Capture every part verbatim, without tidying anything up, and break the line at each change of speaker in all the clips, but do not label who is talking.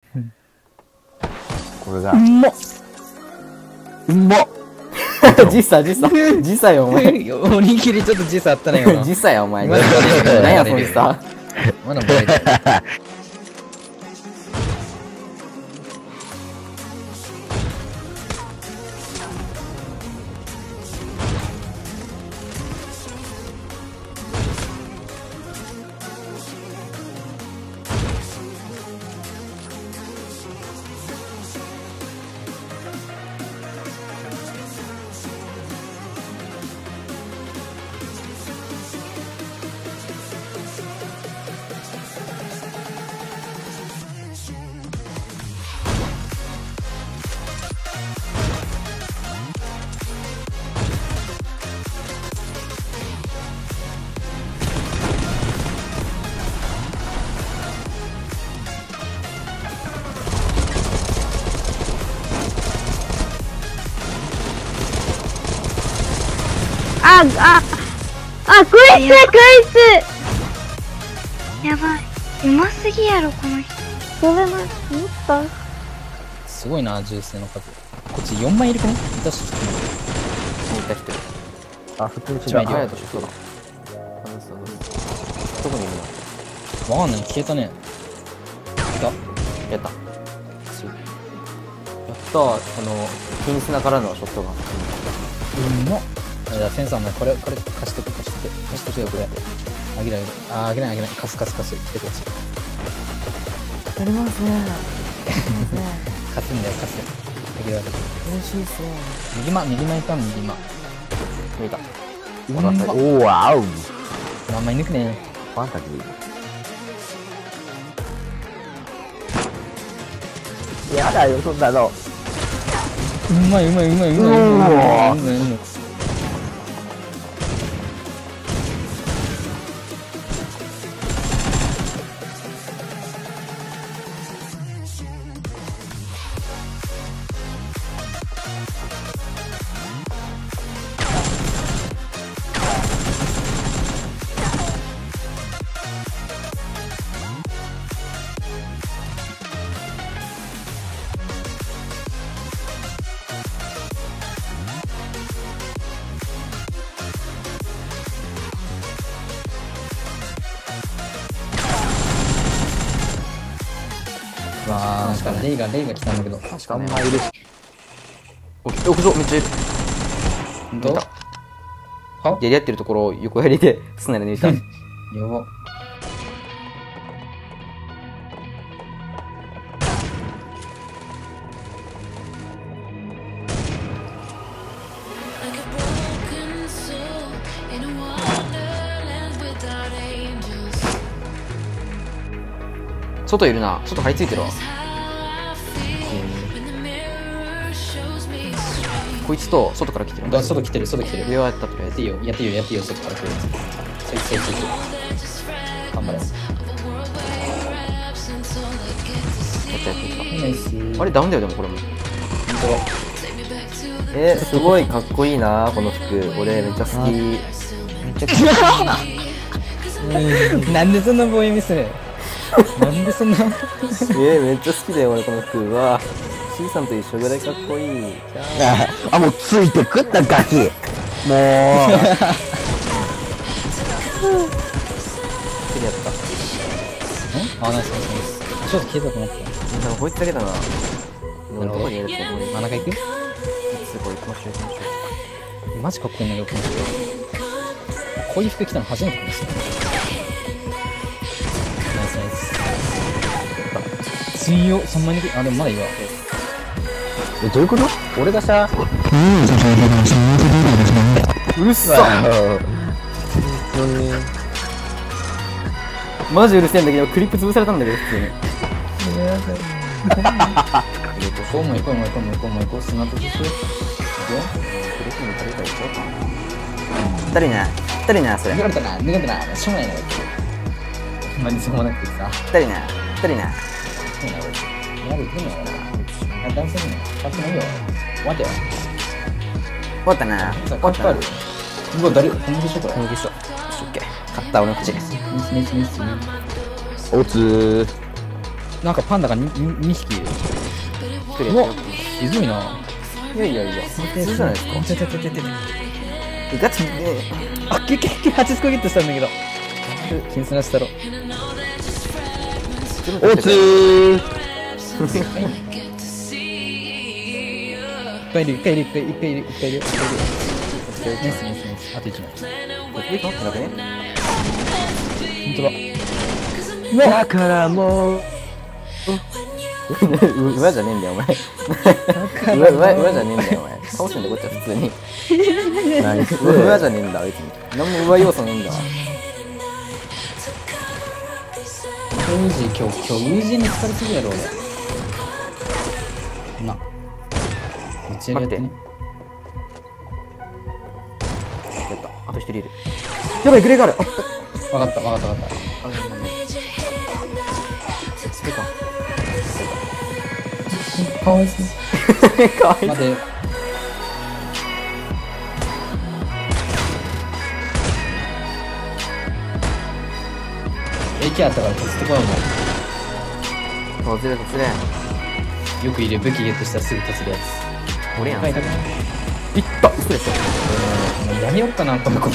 これが。
うまっ
うまっ
時差時差時差よお前。
おにぎりちょっと時差あったね今の。
時差やお前。
まだバレてる
何やその時差。
まだバレてる。
あ、あ、あ、こいつ、こいつやばい。うますぎやろ、この人。ごめんな、思った。
すごいな、銃声の数。こっちよんまいいるかね。いたし、
いた人。
あ、普通に違う。
一枚いるよ。
あやとそうだ。どこにいるの？
わかんない、消えたね。いた。
やった。やったー、あの、金砂からのショットが。
うまっ。じゃあ、センサーお前、これ、これ、貸してく、貸してく。貸してくよ、これ。あげない、あ、あげない、あげない。貸す、貸す、貸す。来てください。
やりますね。
貸すんだよ、貸す。あげるわけ。
嬉しいっすね。
右間、右間いた、右間。
見た。
うまっ。
おー、あう。
あんまり抜くね。
ファンタジー。やだよ、そんなの。
うまい、うまい、うまい、うまい、うまい、うまい、うまい、うまい。わあ、確かにレイが、レイが来たんだけど。
確かね。
あんまいるし。
お、屋上めっちゃいる。
どう
はやり合ってるところを横やりでスナイで抜いた。
やば。
外いるな。外張り付いてるわ。こいつと外から来てる。
あ、外来てる、外来てる。
上はやったとりあえず。
やっていいよ、やっていいよ、やっていいよ、外から来るやつ。そいつ、そいつ、そいつ。頑張れ。
やったやったやっ
ナイス。
た。あれダウンだよでもこれも。
本
えー、すごいかっこいいなこの服。俺めっちゃ好き。
めっちゃなんでそんなボエミするなんでそんな
えー、めっちゃ好きだよ俺この服。うわ C さんと一緒ぐらいかっこいい。じゃあ
あ、もうついてくったガキ。もう。
手でやった。
あ、ナイスナイスナイス。ちょっと消えたと思った。
でもこいつだけだな。
なるほど
どこにいると思う。
真ん中行く
いつこれ行きましょう行きましょう。
マジかっこいいんだけど、この人。こういう服着たの初めてかもしれない。ナイスナイス。強っ、さんまい抜き。あ、でもまだいいわ。
え、どういうこと？
俺がさ、
うるさマジうるせえんだけどクリップ潰されたんだけど普通に。
こうも行こうも行こうも行こうも行こう。砂としよう。行くよ。
二人な二人なそれ。
脱がれたな、脱がれたな。しょうがないな、こいつ。まにそうもなくてさ。
二人な二人な。
そうな、こいつ。やる、いいのよな。男性にね、勝ってないよ。待てよ。
終わったな。
さ、カップある。うわ、誰、このでしょ、これ。
このでしょ。オッケー。勝った俺の口。
ミスミスミス。
おつー。
なんかパンダが に, にひきいる。
一人
うわひどいな。
いやいやいや、普通じゃないですか。
てててててて
ガチで。
あ、キュキュキュはちスコゲットしたんだけど。金スナしたろ。
おつー。
いっぱいいる、いっぱいいる、いっぱいいる、いっぱいいる、いっぱいいる。いっぱいいる。ナイスナイスナイス。あといち枚。
え、待ってなくね。
ほんとだ。
だからもう。
馬じゃねえんだよ、お前。馬、馬、馬じゃねえんだよ、お前。倒してんだよ、こっちは普通に。
ナイス。
馬じゃねえんだ、別に。なんも馬要素ねえんだわ。
ウージー、今日、今日、ウージーに疲れすぎやろ、俺。な。めっちゃやってね。
やった。あと一人いる。やばい、グレーがある。あっ
わかった、わかった、わかった。
それか。
かわいそう。
かわい
待て。駅あったから、ちょっとこうも
突然突然。
よくいる武器ゲットしたらすぐ立つるやつ。
俺やん。い
高い高い。
った嘘でしょ。
もうやめよっかな、このこと。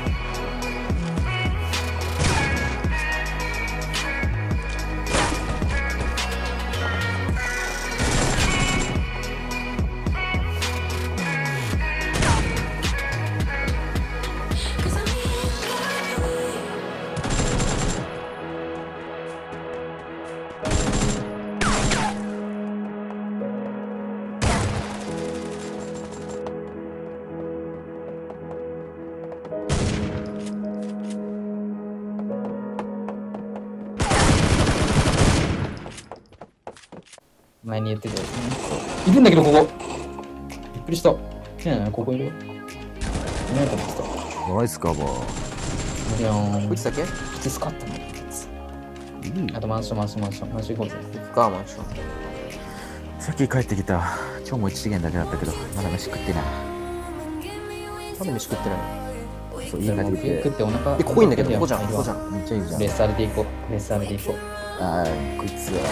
前に言ってたやつね。いるんだけど、ここ。びっくりした。来ないな、ここいるよ。いないかもした。
ナイスカバー。
いやーん。
こいつだけ
きつかったね。あとマンション、マンション、マンション、マンション行こうぜ。
行くか、マンション。
さっき帰ってきた。今日も一次元だけだったけど、まだ飯食ってない。
なんで飯食ってないの？
そう、家帰ってきて。
食ってお腹。
え、ここいいんだけど、
お腹
ここじゃん、
いるわ
ここじゃん。
めっちゃいいじゃん。
レッサーで行こう。レッサーで行こう。
あー、こいつは。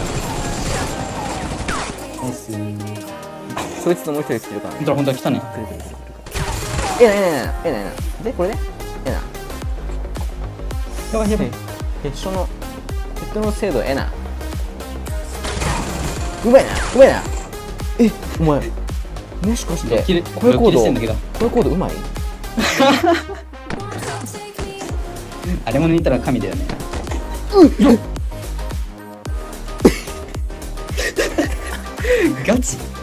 ナイスー。
そいつともう一人来てるから。
ほんとだ、ほんとだ、来たね。
来る来る来る来る。えなえなえなえなえな。で、これね。えな。
やばいやばい。
ヘッショの、ヘッドの精度えな。うまいな、うまいな。え、お前。もしかして、
切れ
これコード、
切れしてんだけど
これコードうまい？
あれも抜いたら神だよね。ガチ